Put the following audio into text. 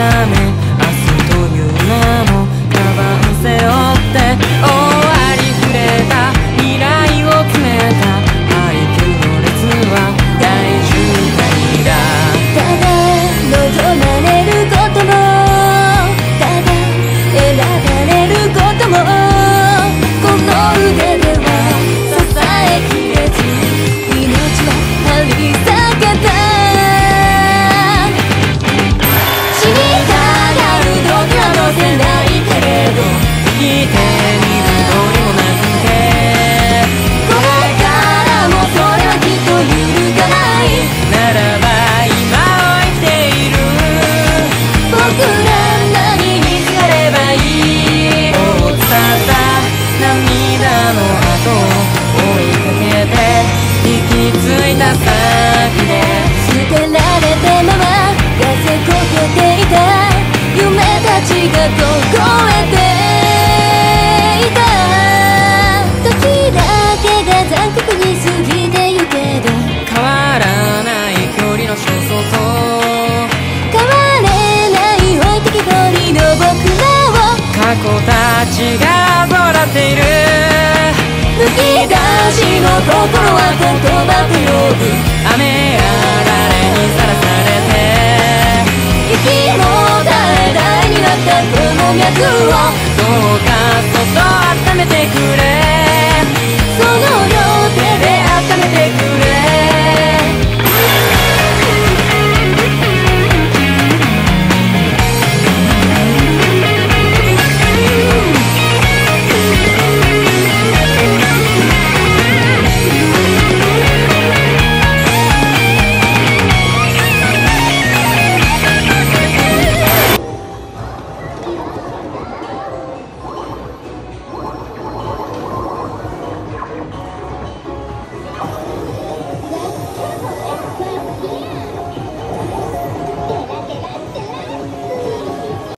ため明日という名もカバン背負って終わり触れた未来を詰めた愛球の列は大渋滞だ。 ただ望まれることもただ選ばれることもこの腕では支えきれず命は張り裂けた。死にたがる時は乗せないけれど生きてみるどうにもなくてこれからもそれはきっと揺るがないならば今を生きている僕ら何にすがればいい。 大伝った涙の後追いかけて行き着いた先で捨てられたまま痩せこけていた夢たちが凍えていた。時だけが残酷に過ぎてゆけど変わらない距離の焦燥と変われない置いてきぼりの僕らを過去たちが笑っているむき出しの心は言葉と呼ぶ雨あられにさらされて息も絶え絶えになったこの脈を